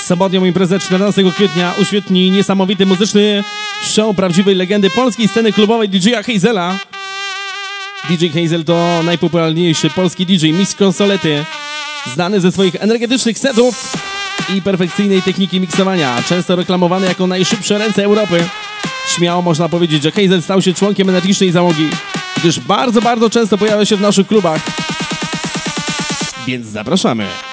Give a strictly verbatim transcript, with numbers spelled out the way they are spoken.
Sobotnią imprezę czternastego kwietnia uświetni niesamowity muzyczny show prawdziwej legendy polskiej sceny klubowej D J Hazela. D J Hazel to najpopularniejszy polski D J, mistrz konsolety, znany ze swoich energetycznych setów i perfekcyjnej techniki miksowania, często reklamowany jako najszybsze ręce Europy. Śmiało można powiedzieć, że Hazel stał się członkiem energicznej załogi, gdyż bardzo, bardzo często pojawia się w naszych klubach. Więc zapraszamy.